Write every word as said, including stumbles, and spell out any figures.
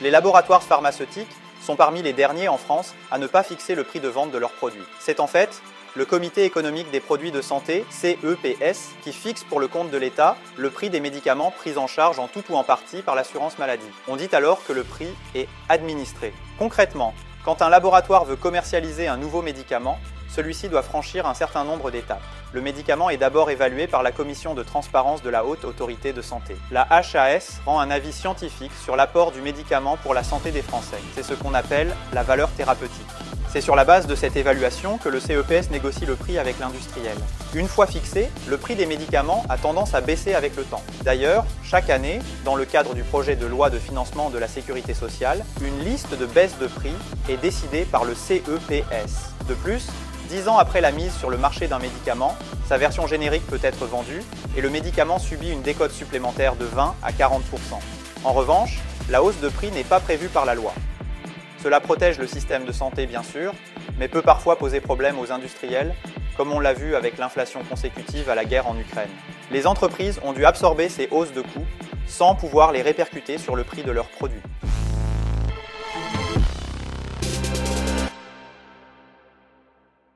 Les laboratoires pharmaceutiques sont parmi les derniers en France à ne pas fixer le prix de vente de leurs produits. C'est en fait le Comité économique des produits de santé, C E P S, qui fixe pour le compte de l'État le prix des médicaments pris en charge en tout ou en partie par l'assurance maladie. On dit alors que le prix est administré. Concrètement, quand un laboratoire veut commercialiser un nouveau médicament, celui-ci doit franchir un certain nombre d'étapes. Le médicament est d'abord évalué par la Commission de transparence de la Haute Autorité de Santé. La H A S rend un avis scientifique sur l'apport du médicament pour la santé des Français. C'est ce qu'on appelle la valeur thérapeutique. C'est sur la base de cette évaluation que le C E P S négocie le prix avec l'industriel. Une fois fixé, le prix des médicaments a tendance à baisser avec le temps. D'ailleurs, chaque année, dans le cadre du projet de loi de financement de la sécurité sociale, une liste de baisse de prix est décidée par le C E P S. De plus, dix ans après la mise sur le marché d'un médicament, sa version générique peut être vendue et le médicament subit une décote supplémentaire de vingt à quarante pour cent. En revanche, la hausse de prix n'est pas prévue par la loi. Cela protège le système de santé bien sûr, mais peut parfois poser problème aux industriels, comme on l'a vu avec l'inflation consécutive à la guerre en Ukraine. Les entreprises ont dû absorber ces hausses de coûts sans pouvoir les répercuter sur le prix de leurs produits.